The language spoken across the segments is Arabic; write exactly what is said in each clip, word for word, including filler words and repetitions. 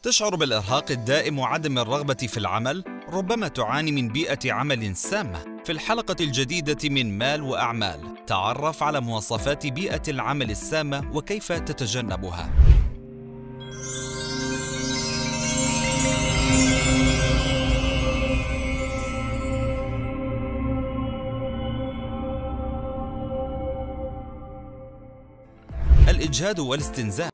تشعر بالإرهاق الدائم وعدم الرغبة في العمل؟ ربما تعاني من بيئة عمل سامة. في الحلقة الجديدة من مال وأعمال تعرف على مواصفات بيئة العمل السامة وكيف تتجنبها. الإجهاد والاستنزاف.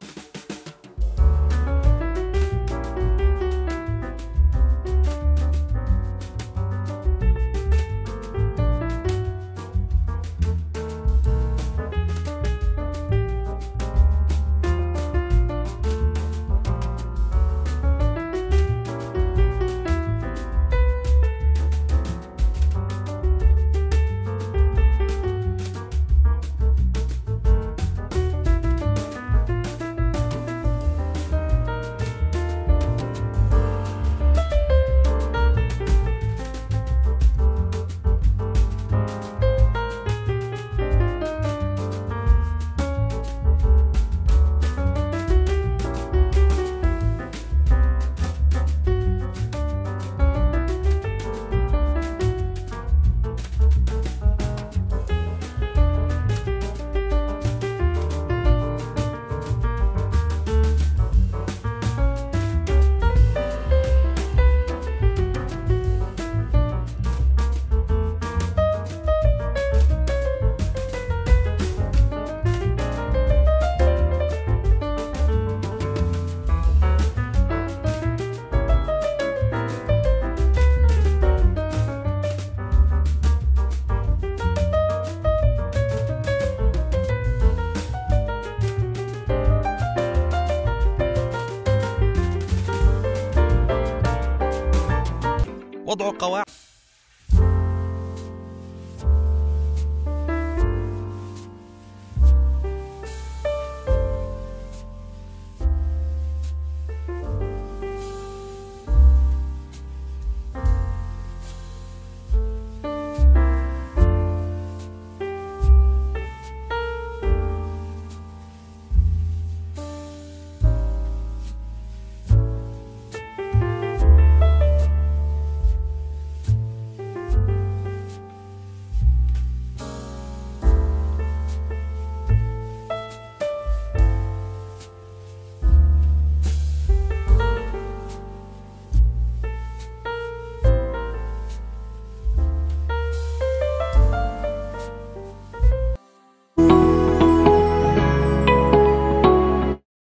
وضع قواعد